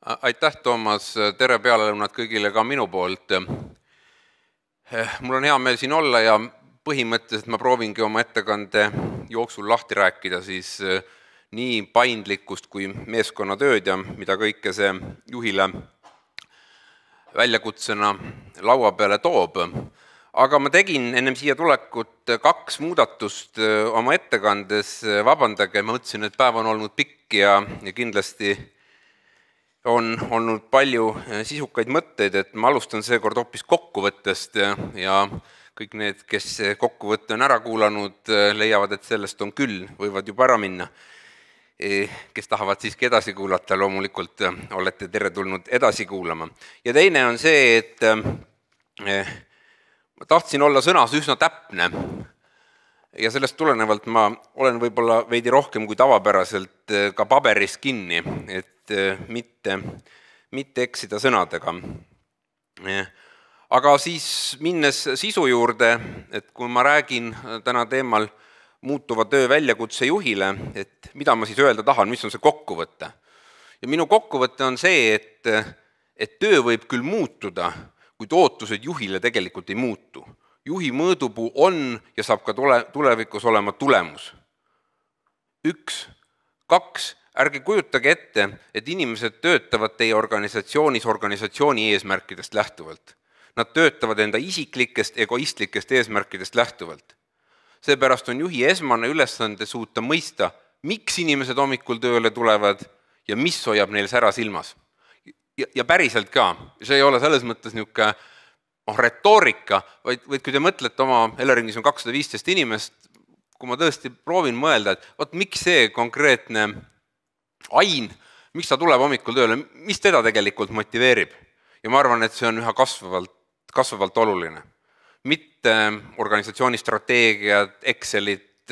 Aitäh, Toomas, tere pealelõunat kõigile ka minu poolt. Mul on hea meel siin olla ja põhimõtteliselt ma proovingi oma ettekande jooksul lahti rääkida siis nii paindlikkust kui meeskonnatööd ja mida kõike see juhile väljakutsena laua peale toob. Aga ma tegin ennem siia tulekut 2 muudatust oma ettekandes, vabandage, ma mõtlesin, et päev on olnud pikk ja kindlasti on olnud palju sisukaid mõtteid, et ma alustan seekord hoopis kokkuvõttest ja kõik need, kes kokkuvõtte on ära kuulanud, leiavad, et sellest on küll, võivad juba ära minna. Kes tahavad siiski edasi kuulata, loomulikult olete teretulnud edasi kuulama. Ja teine on see, et ma tahtsin olla sõnas üsna täpne ja sellest tulenevalt ma olen võib-olla veidi rohkem kui tavapäraselt ka paberis kinni, et mitte eksida sõnadega. Aga siis minnes sisu juurde, et kui ma räägin täna teemal muutuva töö väljakutse juhile, et mida ma siis öelda tahan, mis on see kokkuvõte. Ja minu kokkuvõte on see, et töö võib küll muutuda, kuid ootused juhile tegelikult ei muutu. Juhi mõõdupuu on ja saab ka tulevikus olema tulemus. 1, 2, ärge kujutage ette, et inimesed töötavad teie organisatsioonis organisatsiooni eesmärkidest lähtuvalt. Nad töötavad enda isiklikest, egoistlikest eesmärkidest lähtuvalt. Seepärast on juhi esmane ülesande suuta mõista, miks inimesed hommikul tööle tulevad ja mis hoiab neil sära silmas. Ja päriselt ka, see ei ole selles mõttes niisugune retoorika, vaid kui te mõtlete oma Eleringis on 215 inimest, kui ma tõesti proovin mõelda, et miks see konkreetne Ain, miks ta tuleb hommikul tööle, mis teda tegelikult motiveerib? Ja ma arvan, et see on üha kasvavalt oluline. Mitte organisatsiooni strateegiad, Excelit,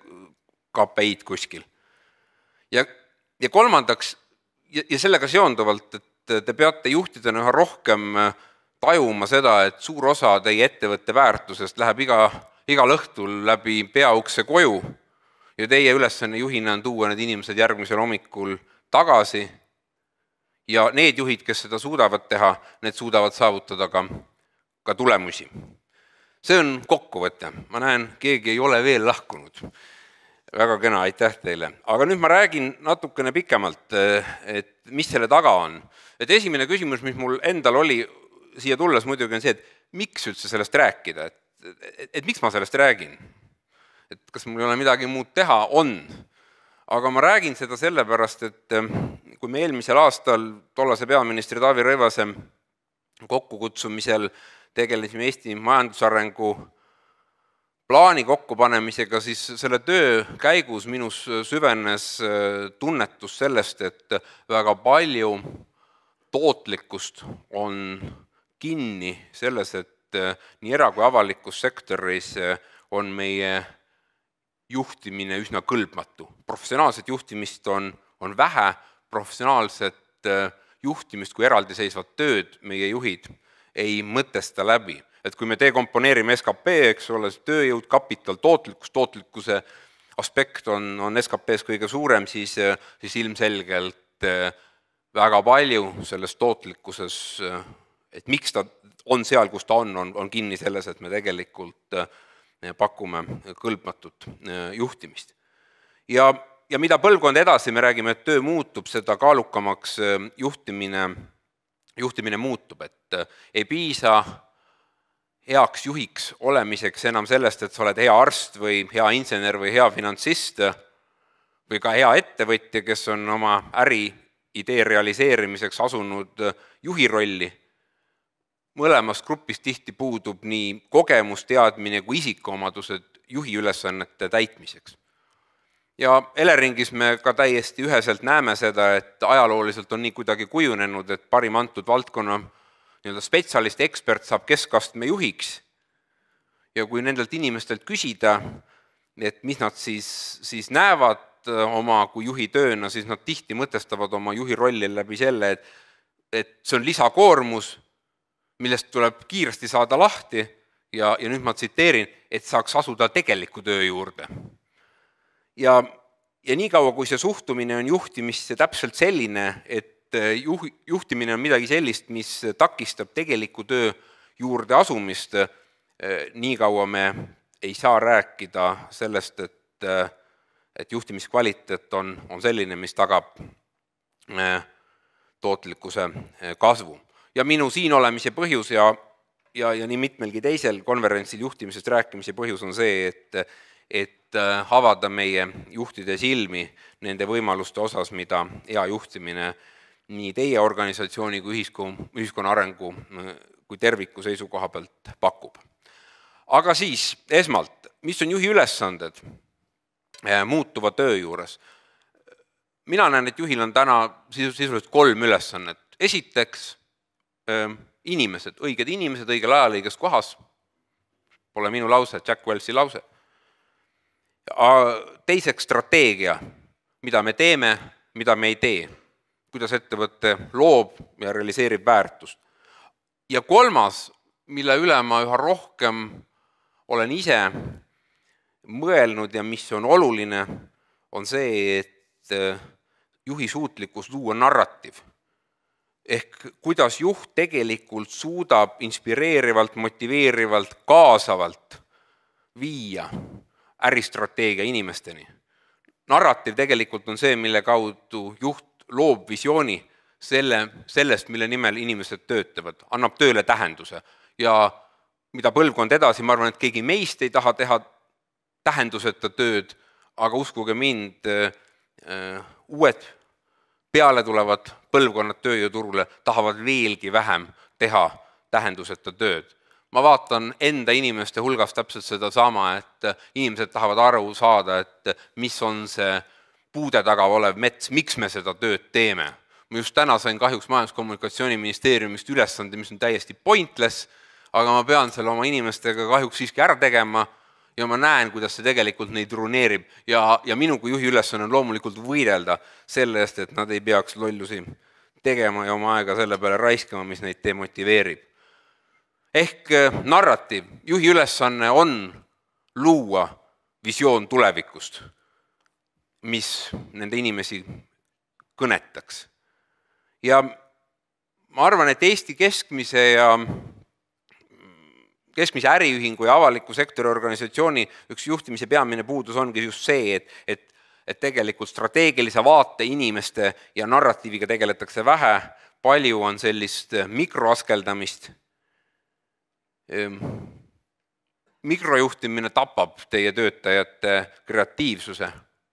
KPI-d kuskil. Ja kolmandaks, ja sellega seonduvalt, et te peate juhtidena üha rohkem tajuma seda, et suur osa teie ettevõtte väärtusest läheb igal õhtul läbi peaukse koju ja teie ülesanne juhina on tuua need inimesed järgmisel hommikul tagasi ja need juhid, kes seda suudavad teha, need suudavad saavutada ka tulemusi. See on kokkuvõte. Ma näen, keegi ei ole veel lahkunud. Väga kena, aitäh teile. Aga nüüd ma räägin natukene pikemalt, et mis selle taga on. Et esimene küsimus, mis mul endal oli siia tulles muidugi on see, et miks üldse sellest rääkida, et miks ma sellest räägin? Et kas mul ei ole midagi muud teha? On. Aga ma räägin seda sellepärast, et kui me eelmisel aastal tollase peaministri Taavi Rõivase kokkukutsumisel tegelesime Eesti majandusarengu plaani kokkupanemisega, siis selle töö käigus minus süvenes tunnetus sellest, et väga palju tootlikkust on kinni selles, et nii era- kui avalikus sektoris on meie juhtimine üsna kõlbmatu. Professionaalset juhtimist on vähe, professionaalset juhtimist kui eraldiseisvat tööd meie juhid ei mõtesta läbi. Et kui me dekomponeerime SKP, eks ole, tööjõud, kapital, tootlikkuse aspekt on SKP-s kõige suurem, siis ilmselgelt väga palju selles tootlikkuses, et miks ta on seal, kus ta on kinni selles, et me tegelikult pakume kõlbmatut juhtimist. Ja mida põlvkond edasi me räägime, et töö muutub, seda kaalukamaks juhtimine muutub, et ei piisa heaks juhiks olemiseks enam sellest, et sa oled hea arst või hea insener või hea finantsist või ka hea ettevõtja, kes on oma äriidee realiseerimiseks asunud juhi rolli. Mõlemas grupis tihti puudub nii kogemus, teadmine kui isikuomadused juhi ülesannete täitmiseks. Ja Eleringis me ka täiesti üheselt näeme seda, et ajalooliselt on nii kuidagi kujunenud, et parim antud valdkonna spetsialist, ekspert saab keskastme juhiks. Ja kui nendelt inimestelt küsida, et mis nad siis näevad oma kui juhi tööna, siis nad tihti mõtestavad oma juhi rolli läbi selle, et see on lisakoormus, millest tuleb kiiresti saada lahti ja nüüd ma tsiteerin, et saaks asuda tegeliku töö juurde. Ja nii kaua, kui see suhtumine on juhtimisse täpselt selline, et juhtimine on midagi sellist, mis takistab tegeliku töö juurde asumist. Nii kaua me ei saa rääkida sellest, et juhtimiskvaliteet on selline, mis tagab tootlikkuse kasvu. Ja minu siin olemise põhjus ja nii mitmelgi teisel konverentsil juhtimisest rääkimise põhjus on see, et avada meie juhtide silmi nende võimaluste osas, mida hea juhtimine nii teie organisatsiooni kui ühiskonna arengu kui terviku seisukoha pealt pakub. Aga siis esmalt, mis on juhi ülesanded muutuva töö juures? Mina näen, et juhil on täna sisuliselt 3 ülesannet. Esiteks, inimesed, õiged inimesed, õigel ajal, õiges kohas. Pole minu lause, Jack Wellsi lause. Teiseks, strateegia, mida me teeme, mida me ei tee. Kuidas ettevõte loob ja realiseerib väärtust. Ja 3, mille üle ma üha rohkem olen ise mõelnud ja mis on oluline, on see, et juhi suutlikkus luua narratiiv. Ehk kuidas juht tegelikult suudab inspireerivalt, motiveerivalt, kaasavalt viia äristrateegia inimesteni. Narratiiv tegelikult on see, mille kaudu juht loob visiooni sellest, mille nimel inimesed töötavad, annab tööle tähenduse. Ja mida põlvkond edasi, ma arvan, et keegi meist ei taha teha tähenduseta tööd, aga uskuge mind, uued peale tulevad põlvkonnad tööjõuturule tahavad veelgi vähem teha tähenduseta tööd. Ma vaatan enda inimeste hulgas täpselt seda sama, et inimesed tahavad aru saada, et mis on see puude taga olev mets, miks me seda tööd teeme. Ma just täna sain kahjuks Majandus-Kommunikatsiooniministeeriumist ülesande, mis on täiesti pointless, aga ma pean selle oma inimestega kahjuks siiski ära tegema ja ma näen, kuidas see tegelikult neid runeerib ja minu kui juhi ülesanne on loomulikult võidelda selle eest, et nad ei peaks lollusi tegema ja oma aega selle peale raiskama, mis neid demotiveerib. Ehk narratiiv, juhi ülesanne on luua visioon tulevikust, mis nende inimesi kõnetaks. Ja ma arvan, et Eesti keskmise äriühingu ja avaliku sektori organisatsiooni üks juhtimise peamine puudus ongi just see, et tegelikult strateegilise vaate inimeste ja narratiiviga tegeletakse vähe, palju on sellist mikroaskeldamist. Mikrojuhtimine tapab teie töötajate kreatiivsuse.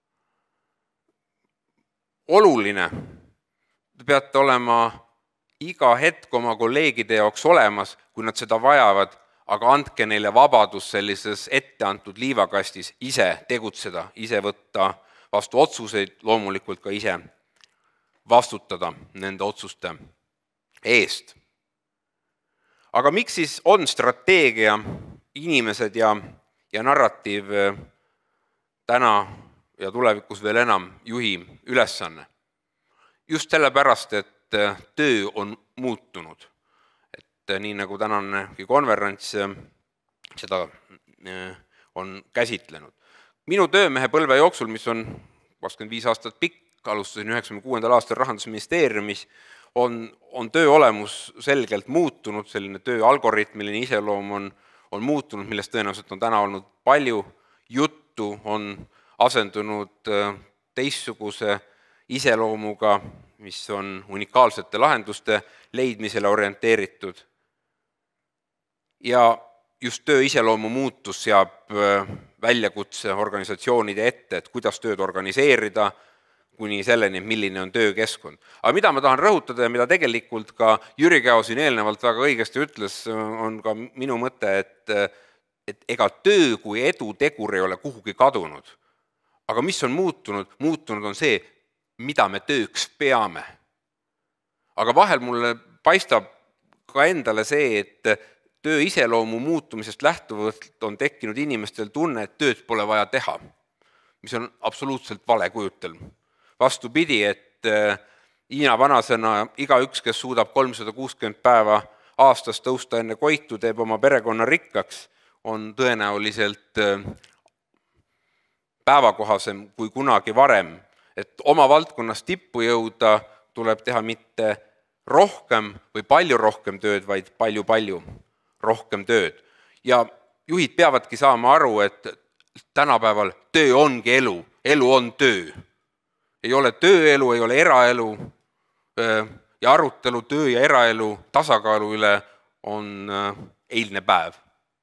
Oluline, te peate olema iga hetk oma kolleegide jaoks olemas, kui nad seda vajavad, aga andke neile vabadus sellises etteantud liivakastis ise tegutseda, ise võtta vastu otsuseid, loomulikult ka ise vastutada nende otsuste eest. Aga miks siis on strateegia, inimesed ja narratiiv täna ja tulevikus veel enam juhi ülesanne? Just sellepärast, et töö on muutunud. Nii nagu tänane konverents seda on käsitlenud. Minu töömehe põlve jooksul, mis on 25 aastat pikk, alustasin 96. aastal Rahandusministeeriumis, on töö olemus selgelt muutunud, selline töö algoritmiline iseloom on muutunud, millest tõenäoliselt on täna olnud palju juttu, on asendunud teistsuguse iseloomuga, mis on unikaalsete lahenduste leidmisele orienteeritud. Ja just töö iseloomu muutus seab väljakutse organisatsioonide ette, et kuidas tööd organiseerida, kuni selleni, milline on töökeskkond. Aga mida ma tahan rõhutada ja mida tegelikult ka Jüri Käo siin eelnevalt väga õigesti ütles, on ka minu mõte, et ega töö kui edu tegur ei ole kuhugi kadunud. Aga mis on muutunud? Muutunud on see, mida me tööks peame. Aga vahel mulle paistab ka endale see, et töö iseloomu muutumisest lähtuvalt on tekkinud inimestel tunne, et tööd pole vaja teha, mis on absoluutselt vale kujutelm. Vastupidi, et Hiina vanasõna, igaüks, kes suudab 360 päeva aastas tõusta enne koitu, teeb oma perekonna rikkaks, on tõenäoliselt päevakohasem kui kunagi varem. Et oma valdkonnas tippu jõuda, tuleb teha mitte rohkem või palju rohkem tööd, vaid palju-palju rohkem tööd. Ja juhid peavadki saama aru, et tänapäeval töö ongi elu, elu on töö. Ei ole tööelu, ei ole eraelu ja arutelu töö ja eraelu tasakaalu üle on eilne päev.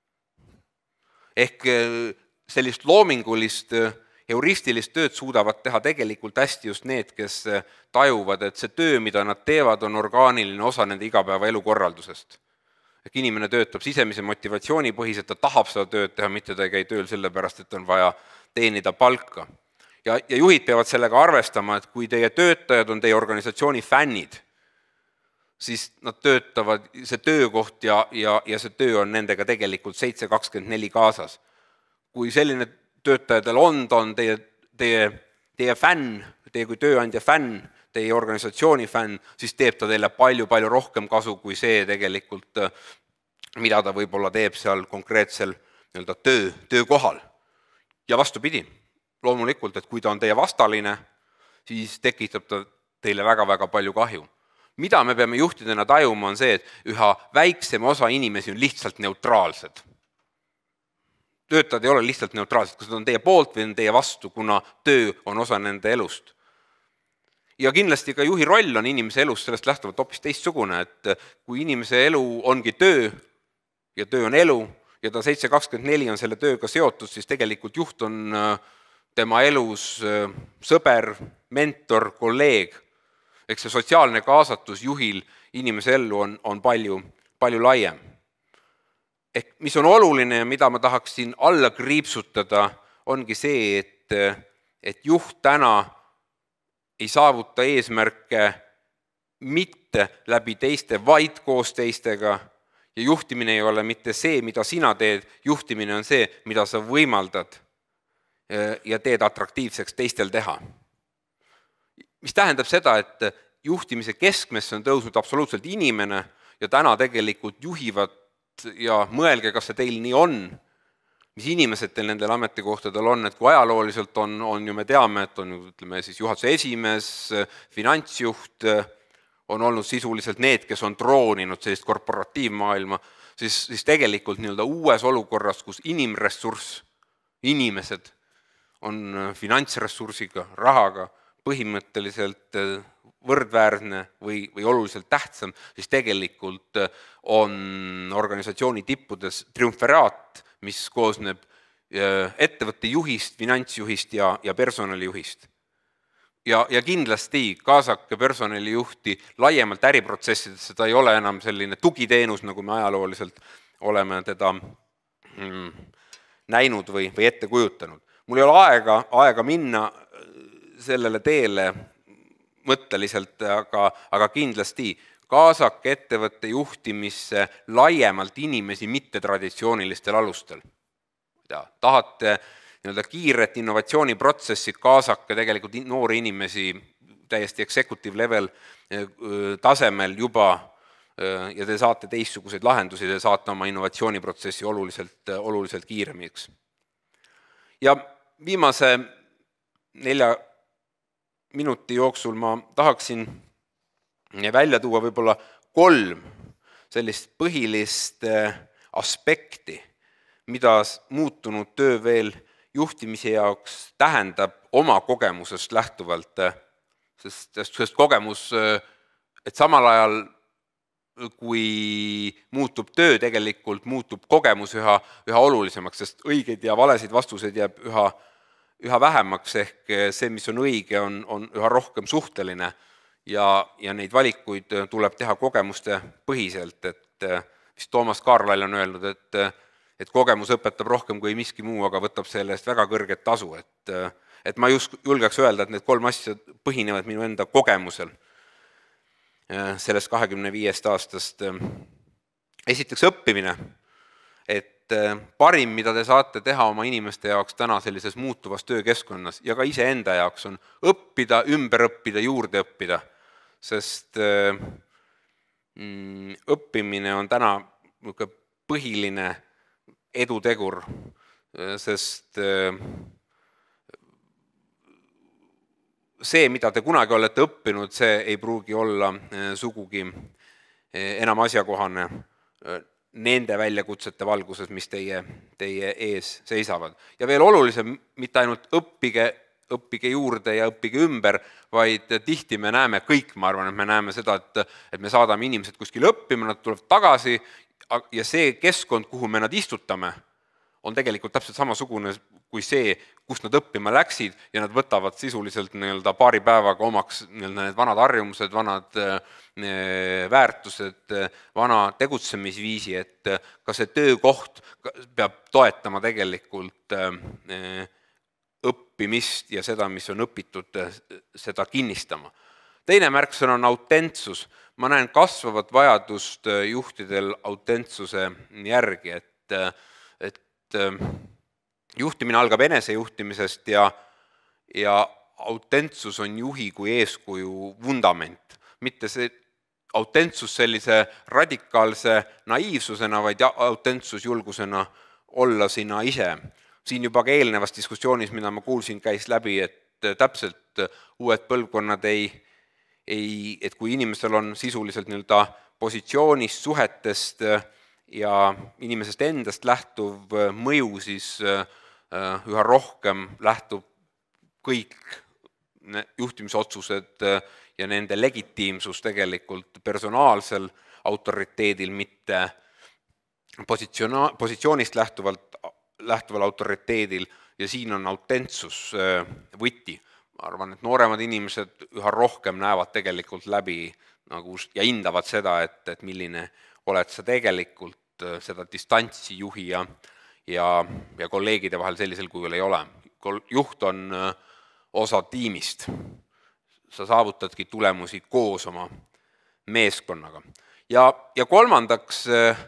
Ehk sellist loomingulist, heuristilist tööd suudavad teha tegelikult hästi just need, kes tajuvad, et see töö, mida nad teevad, on orgaaniline osa nende igapäeva elukorraldusest. Ehk inimene töötab sisemise motivatsiooni põhiselt, ta tahab seda tööd teha, mitte ta ei käi tööl sellepärast, et on vaja teenida palka. Ja juhid peavad sellega arvestama, et kui teie töötajad on teie organisatsiooni fännid, siis nad töötavad, see töökoht ja see töö on nendega tegelikult 7/24 kaasas. Kui selline töötajadel on, ta on teie fänn, teie kui tööandja fänn, teie organisatsiooni fänn, siis teeb ta teile palju-palju rohkem kasu kui see tegelikult, mida ta võib-olla teeb seal konkreetsel töökohal. Ja vastupidi, loomulikult, et kui ta on teie vastaline, siis tekitab ta teile väga-väga palju kahju. Mida me peame juhtidena tajuma on see, et üha väiksem osa inimesi on lihtsalt neutraalsed. Töötajad ei ole lihtsalt neutraalsed, kas nad on teie poolt või on teie vastu, kuna töö on osa nende elust. Ja kindlasti ka juhi roll on inimese elus sellest lähtuvalt hoopis teistsugune, et kui inimese elu ongi töö ja töö on elu ja ta 7/24 on selle tööga seotud, siis tegelikult juht on tema elus sõber, mentor, kolleeg. Eks see sotsiaalne kaasatus juhil inimese ellu on palju laiem. Ehk mis on oluline ja mida ma tahaksin alla kriipsutada, ongi see, et juht täna ei saavuta eesmärke mitte läbi teiste, vaid koos teistega. Ja juhtimine ei ole mitte see, mida sina teed, juhtimine on see, mida sa võimaldad ja teed atraktiivseks teistel teha. Mis tähendab seda, et juhtimise keskmesse on tõusnud absoluutselt inimene ja täna tegelikult juhivad ja mõelge, kas see teil nii on, mis inimesed teil nendel ametikohtadel on, et kui ajalooliselt on ju me teame, et on ütleme siis juhatuse esimees, finantsjuht, on olnud sisuliselt need, kes on trooninud sellist korporatiivmaailma, siis tegelikult uues olukorras, kus inimressurss, inimesed on finantsressursiga, rahaga põhimõtteliselt võrdväärne või oluliselt tähtsam, siis tegelikult on organisatsiooni tippudes triumfiraat, mis koosneb ettevõtte juhist, finantsjuhist ja personalijuhist. Ja kindlasti kaasake personalijuhti laiemalt äriprotsessidesse, ta ei ole enam selline tugiteenus, nagu me ajalooliselt oleme teda näinud või ette kujutanud. Mul ei ole aega minna sellele teele mõtteliselt, aga kindlasti kaasake ettevõtte juhtimisse laiemalt inimesi mittetraditsioonilistel alustel. Tahate kiiret innovatsiooniprotsessi, kaasake tegelikult noori inimesi täiesti executive level tasemel juba ja te saate teistsuguseid lahendusi, te saate oma innovatsiooniprotsessi oluliselt kiiremiks. Ja viimase 4 minuti jooksul ma tahaksin välja tuua võib-olla 3 sellist põhilist aspekti, mida muutunud töö veel juhtimise jaoks tähendab oma kogemusest lähtuvalt, sest kogemus, et samal ajal kui muutub töö, tegelikult muutub kogemus üha olulisemaks, sest õigeid ja valesid vastuseid jääb üha vähemaks, ehk see, mis on õige, on üha rohkem suhteline ja neid valikuid tuleb teha kogemuste põhiselt, et vist Toomas Kaarlail on öelnud, et kogemus õpetab rohkem kui miski muu, aga võtab selle eest väga kõrget tasu, et ma julgeks öelda, et need 3 asja põhinevad minu enda kogemusel sellest 25 aastast. Esiteks õppimine, et parim, mida te saate teha oma inimeste jaoks täna sellises muutuvas töökeskkonnas ja ka iseenda jaoks on õppida, ümber õppida, juurde õppida, sest õppimine on täna põhiline edutegur, sest see, mida te kunagi olete õppinud, see ei pruugi olla sugugi enam asjakohane nende väljakutsete valguses, mis teie ees seisavad. Ja veel olulisem, mitte ainult õppige juurde ja õppige ümber, vaid tihti me näeme kõik, ma arvan, et me näeme seda, et me saadame inimesed kuskil õppima, nad tulevad tagasi ja see keskkond, kuhu me nad istutame, on tegelikult täpselt samasugune kui see, kus nad õppima läksid ja nad võtavad sisuliselt paari päevaga omaks need vanad harjumused, vanad väärtused, vana tegutsemisviisi, et ka see töökoht peab toetama tegelikult õppimist ja seda, mis on õpitud, seda kinnistama. Teine märksõna on autentsus. Ma näen kasvavat vajadust juhtidel autentsuse järgi, et juhtimine algab enesejuhtimisest ja autentsus on juhi kui eeskuju vundament. Mitte see autentsus sellise radikaalse naiivsusena, vaid autentsus julgusena olla sina ise. Siin juba ka eelnevas diskussioonis, mida ma kuulsin, käis läbi, et täpselt uued põlvkonnad et kui inimestel on sisuliselt positsioonist, suhetest ja inimesest endast lähtuv mõju, siis üha rohkem lähtub kõik juhtimisotsused ja nende legitiimsus tegelikult personaalsel autoriteedil, mitte positsioonist lähtuval autoriteedil, ja siin on autentsus võti. Ma arvan, et nooremad inimesed üha rohkem näevad tegelikult läbi ja hindavad seda, et milline oled sa tegelikult, seda distantsi juhi ja kolleegide vahel sellisel kujul ei ole. Juht on osa tiimist. Sa saavutadki tulemusi koos oma meeskonnaga. Ja kolmandaks,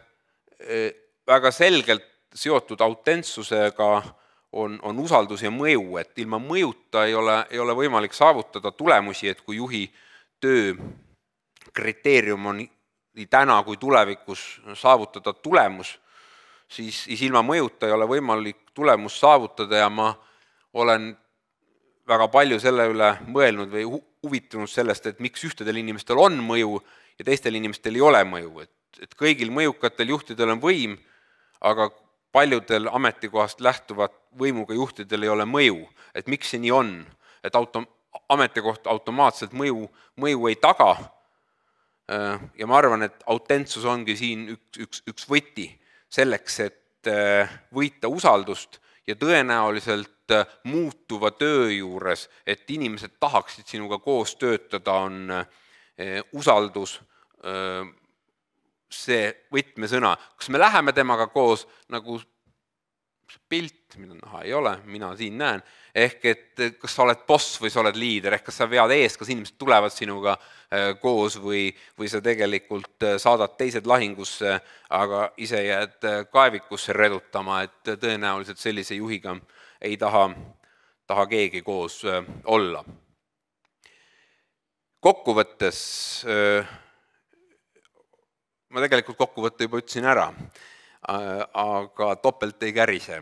väga selgelt seotud autentsusega on usaldus ja mõju, et ilma mõjuta ei ole võimalik saavutada tulemusi, et kui juhi töö kriteerium on nii täna kui tulevikus saavutada tulemus, siis ilma mõjuta ei ole võimalik tulemus saavutada ja ma olen väga palju selle üle mõelnud või huvitunud sellest, et miks ühtedel inimestel on mõju ja teistel inimestel ei ole mõju. Et kõigil mõjukatel juhtidel on võim, aga paljudel ametikohast lähtuvat võimuga juhtidel ei ole mõju. Et miks see nii on? Et ametikoht automaatselt mõju ei taga. Ja ma arvan, et autentsus ongi siin üks võti selleks, et võita usaldust ja tõenäoliselt muutuva töö juures, et inimesed tahaksid sinuga koos töötada, on usaldus see võtmesõna. Kas me läheme temaga koos nagu pilt, mida näha ei ole, mina siin näen, ehk et kas sa oled boss või sa oled liider, ehk kas sa vead ees, kas inimesed tulevad sinuga koos või sa tegelikult saadad teised lahingusse, aga ise jääd kaevikusse redutama, et tõenäoliselt sellise juhiga ei taha keegi koos olla. Kokkuvõttes, ma tegelikult kokkuvõtte juba ütlesin ära, aga topelt ei kärise.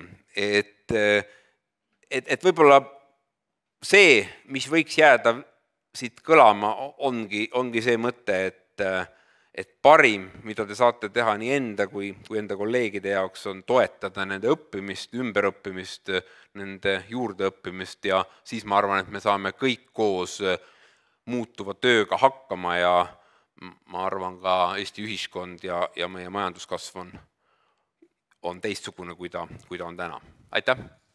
Et võib-olla see, mis võiks jääda siit kõlama, ongi see mõte, et parim, mida te saate teha nii enda kui enda kolleegide jaoks, on toetada nende õppimist, ümberõppimist, nende juurdeõppimist ja siis ma arvan, et me saame kõik koos muutuva tööga hakkama ja ma arvan ka Eesti ühiskond ja meie majanduskasv on teistsugune, kui ta on täna. Aitäh!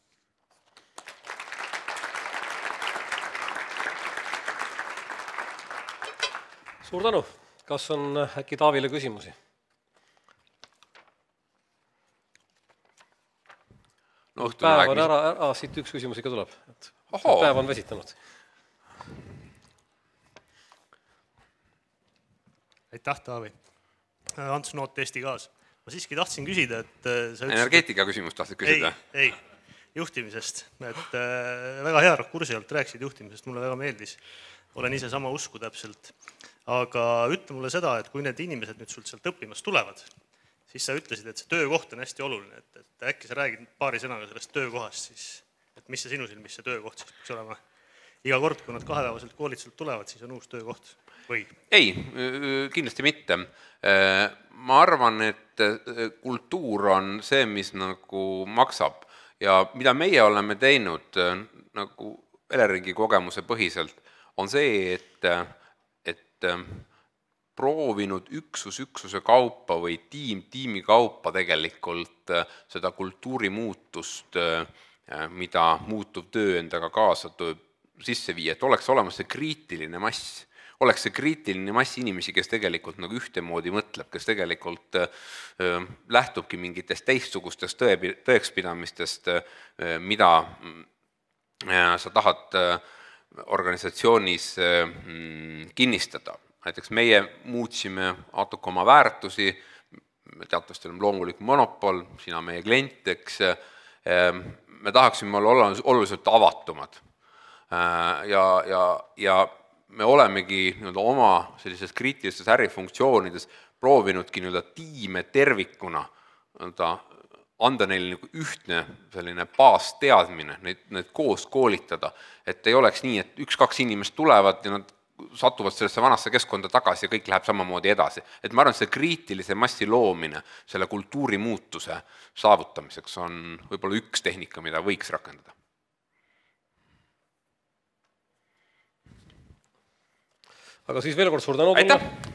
Suur tänu! Kas on äkki Taavile küsimusi? Päev on ära, siit üks küsimus ikka tuleb. Päev on vesitanud. Aitäh, Taavi. Ants Noot Eesti Gaas. Ma siiski tahtsin küsida, et energeetika küsimus tahtsid küsida? Ei, juhtimisest. Väga hea rakursi alt rääkisid juhtimisest, mulle väga meeldis. Olen ise sama usku täpselt. Aga ütle mulle seda, et kui need inimesed nüüd sult sealt õppimas tulevad, siis sa ütlesid, et see töökoht on hästi oluline, et äkki sa räägid paari sõnaga sellest töökohast, siis, et mis see sinu silmis see töökoht siis peaks olema. iga kord, kui nad 2-päevaselt koolituselt tulevad, siis on uus töökoht või? Ei, kindlasti mitte. Ma arvan, et kultuur on see, mis nagu maksab ja mida meie oleme teinud nagu Eleringi kogemuse põhiselt, on see, et proovinud üksuse kaupa või tiimi kaupa tegelikult seda kultuurimuutust, mida muutuv töö endaga kaasa tuleb sisse viia, et oleks olemas see kriitiline mass inimesi, kes tegelikult nagu ühtemoodi mõtleb, kes tegelikult lähtubki mingitest teistsugustest tõekspidamistest, mida sa tahad organisatsioonis kinnistada. Näiteks meie muutsime natuke oma väärtusi, teatavasti oleme loomulik monopol, sina meie klient, eks me tahaksime olla oluliselt avatumad. Ja me olemegi oma sellises kriitilistes ärifunktsioonides proovinudki tiime tervikuna anda neile ühtne selline baasteadmine, neid koos koolitada, et ei oleks nii, et 1-2 inimest tulevad ja nad satuvad sellesse vanasse keskkonda tagasi ja kõik läheb samamoodi edasi. Et ma arvan, see kriitilise massi loomine selle kultuuri muutuse saavutamiseks on võib-olla üks tehnika, mida võiks rakendada. Aga siis veel kord suur tänu. Aitäh!